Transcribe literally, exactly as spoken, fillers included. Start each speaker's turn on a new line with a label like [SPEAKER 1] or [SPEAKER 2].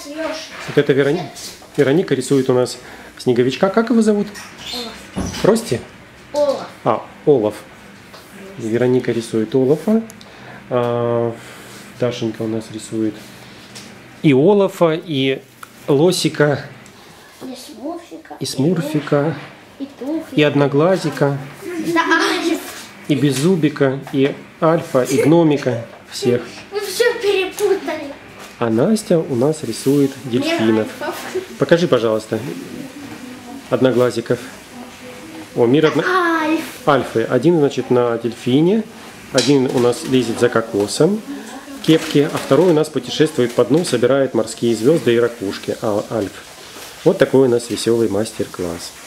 [SPEAKER 1] Вот это Верони... Вероника рисует у нас снеговичка. Как его зовут?
[SPEAKER 2] Олаф.
[SPEAKER 1] Рости?
[SPEAKER 2] Олаф.
[SPEAKER 1] А, Олаф. Вероника рисует Олафа. А, Дашенька у нас рисует и Олафа, и Лосика,
[SPEAKER 2] И Смурфика.
[SPEAKER 1] и Смурфика,
[SPEAKER 2] И Туфика.
[SPEAKER 1] и Одноглазика,
[SPEAKER 2] Да, Альф.
[SPEAKER 1] и Беззубика, и Альфа, и Гномика. Всех.
[SPEAKER 2] Вы все перепутали.
[SPEAKER 1] А Настя у нас рисует дельфинов.
[SPEAKER 2] Альфов.
[SPEAKER 1] Покажи, пожалуйста, Одноглазиков. О, мир одно...
[SPEAKER 2] Альф.
[SPEAKER 1] Альфы. Один, значит, на дельфине, один у нас лезет за кокосом, кепки, а второй у нас путешествует по дну, собирает морские звезды и ракушки. А, Альф. Вот такой у нас веселый мастер-класс.